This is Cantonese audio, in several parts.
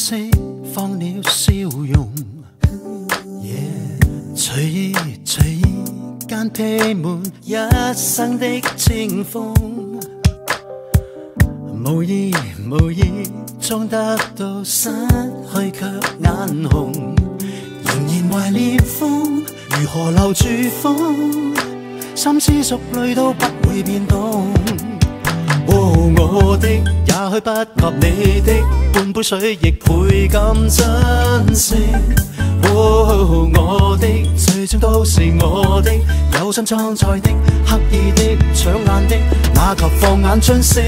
釋放了笑容，隨意隨意間披滿一生的清風，無意無意裝得到失去卻眼紅，仍然懷念風，如何留住風，心思熟慮都不會變動。我的也許不及你的，半杯水亦倍感珍惜。我的最終都是我的，有心裝載的，刻意的，搶眼的，哪及放眼春色。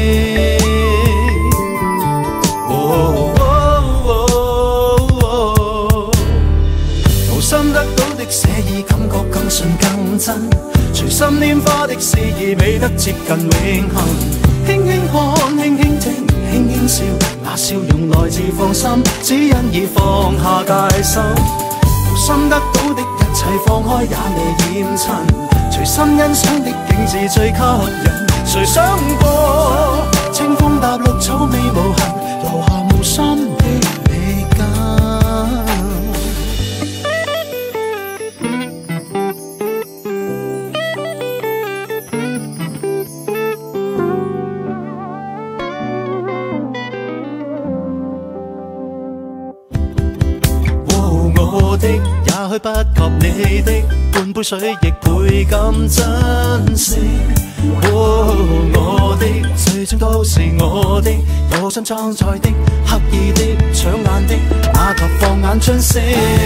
無心得到的寫意，感覺更純更真。隨心拈花的詩意，美得接近永恆。輕輕看，輕輕聽，輕輕笑，那笑容來自放心，只因已放下戒心。無心得到的一切放開也未厭塵，隨心欣賞的景致最吸引。誰想過清風踏綠草味無痕，留下無心的美感。我的也許不及你的，半杯水亦倍感珍惜。我的最終都是我的，有心裝載的，刻意的，搶眼的，哪及放眼春色。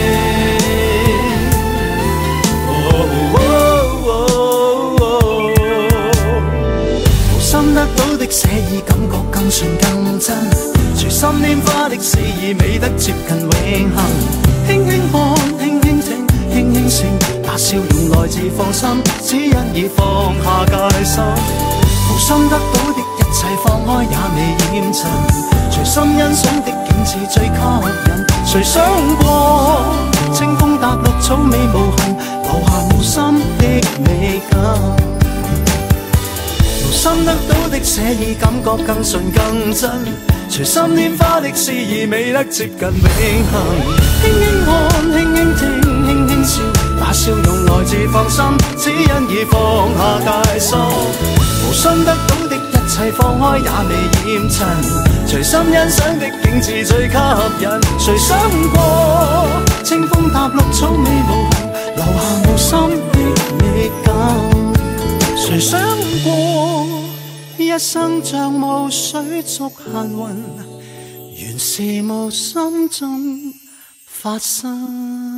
無心得到的寫意，感覺更純更真。隨心拈花的詩意，美得接近永恆。輕輕看，輕輕聽，輕輕笑，那笑容來自放心，只因已放下戒心。無心得到的一切放開也未厭塵，隨心欣賞的景致最吸引。誰想過清風踏綠草味無痕，留下無心的美感。無心得到的寫意，感覺更純更真。隨心拈花的詩意，美得接近永恆。輕輕看，輕輕聽，輕輕笑，那笑容來自放心，只因已放下戒心。無心得到的一切放開也未厭塵，隨心欣賞的景致最吸引。誰想過清風踏綠草味無痕，留下無心的美感。誰想過一生像霧水逐行雲，原是無心中發生。